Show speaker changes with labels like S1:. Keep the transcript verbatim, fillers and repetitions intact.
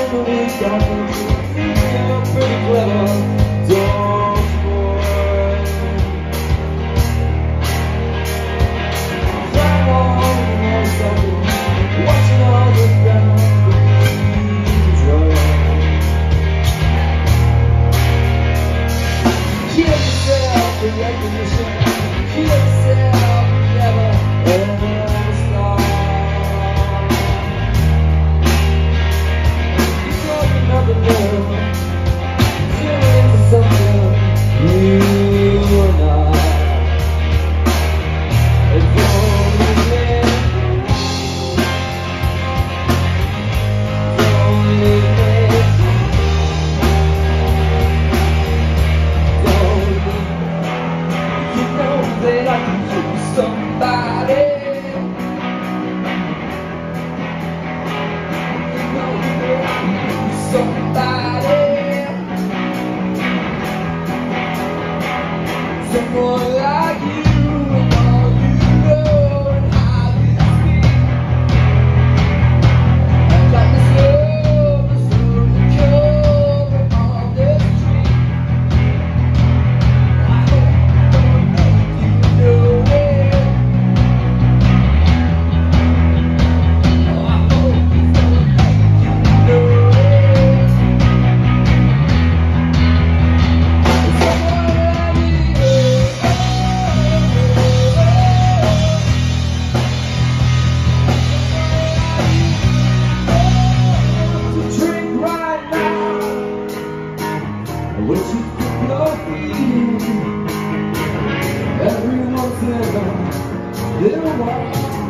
S1: the week off, you're pretty clever, don't worry. I want to know something, watching all the ground beneath your kill yourself in recognition, kill yourself, never ever stop. Another love, you're into something you are not. It's only it's only you know that I can use somebody. Somebody, someone like you, all you know and how you speak. I got this love, this love to cover on the street. I hope you know it. Oh, I hope it's gonna make you know it. What you think of me, everyone's in a little while.